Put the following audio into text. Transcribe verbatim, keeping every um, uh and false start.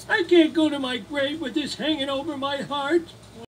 I can't go to my grave with this hanging over my heart.